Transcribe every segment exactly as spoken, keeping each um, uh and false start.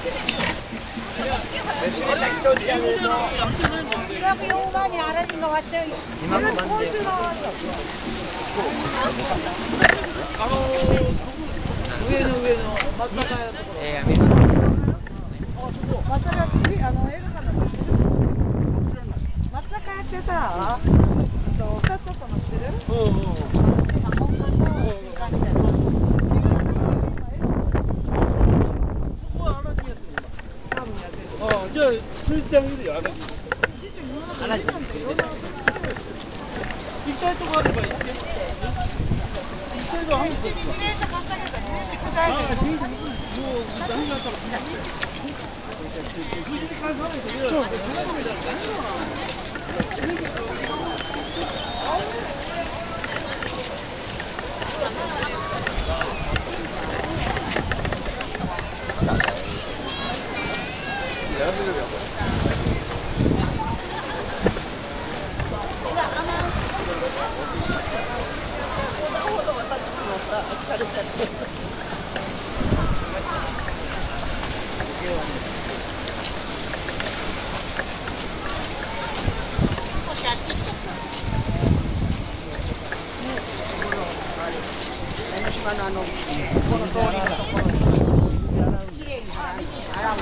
今の今週のあの上の上の松坂屋のところ。ええやめろ。松坂屋ってあの映画館の松坂屋ってさ、ふたつあったの知ってる？うんうん。本館と新館みたいな。そこは荒木やってる。多分やってる。ああ、じゃあついてあげるよ荒木。荒木。行きたいとこあれば行って。一日電車貸してあげるから自転車行きたいけど。もうダメだったらしない。無事に返さないとね。そう。あのこの通りのところにきれいに洗う。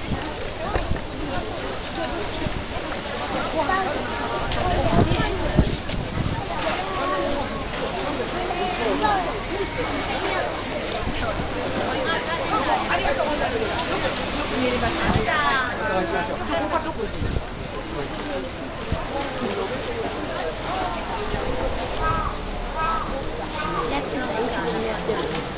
ありがとうございます。見えました。お願いしましょう。ここはどこ行くんですか。やってるの一緒にやってる。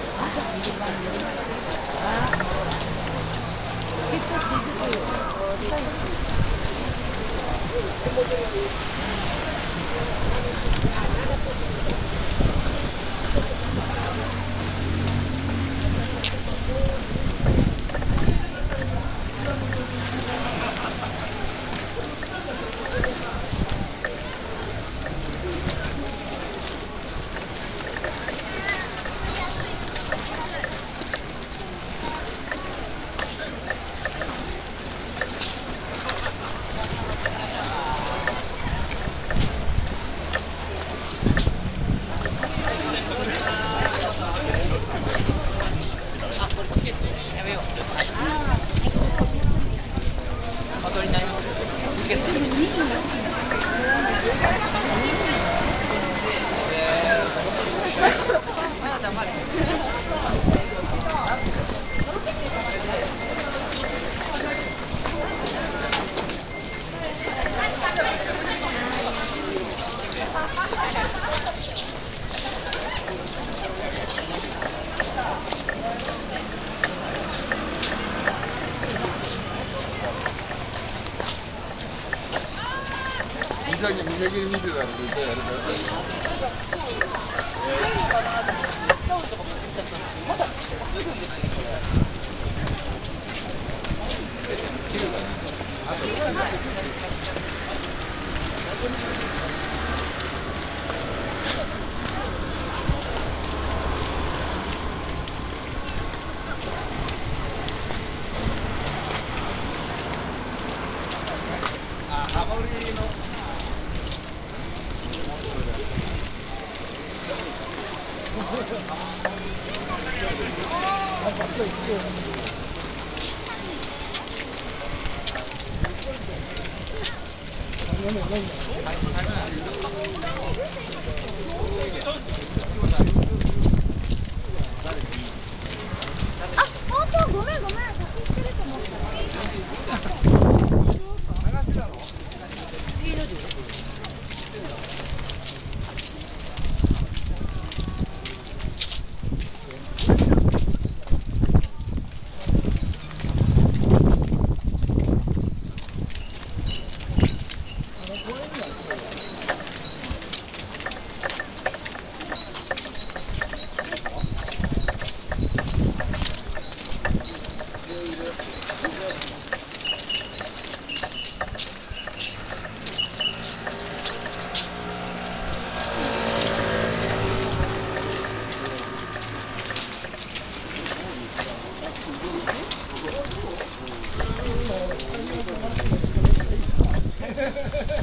見せ見せ見せたら絶対やるから。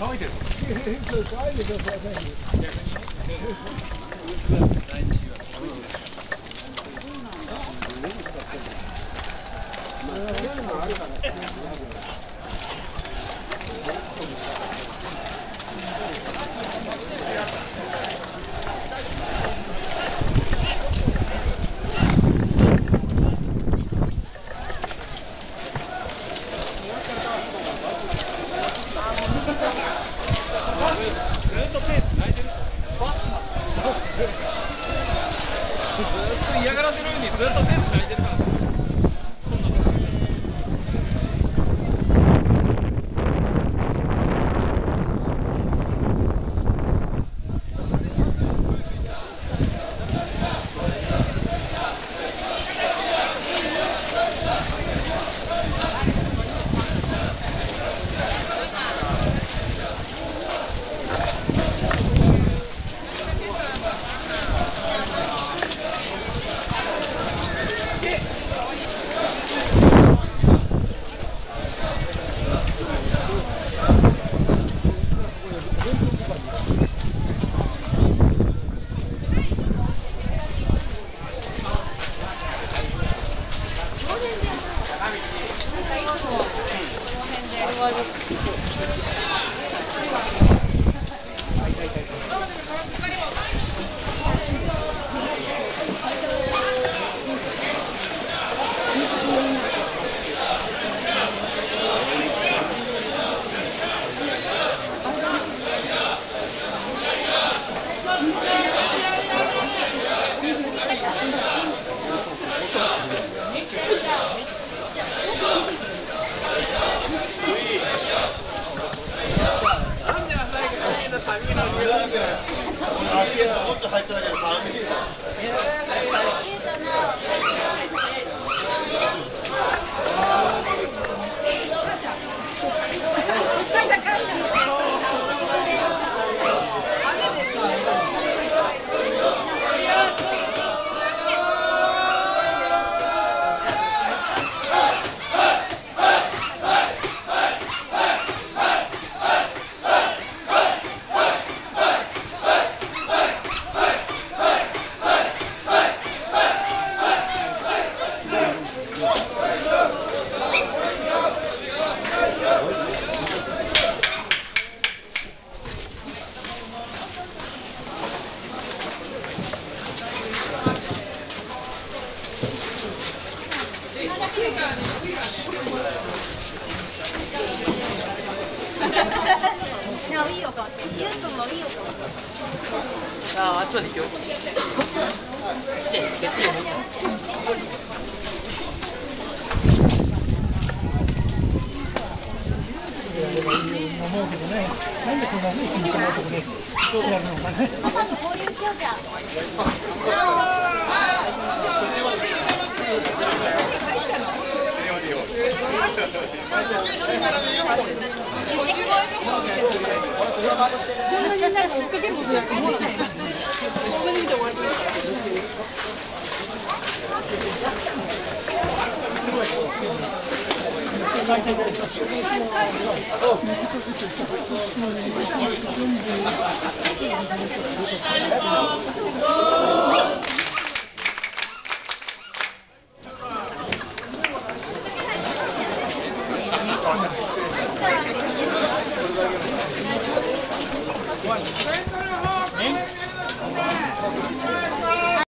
乾いてる。乾いてください。嫌がらせのようにずっと手つないでるから。 あ、あっちまで行くよ。 思うけどね、なんでこんなに一日のとこでやるのかね。 パパと交流しようじゃん。 そんなになんか追っかけることだと思わなかった。自分で見て終わりですから。 One.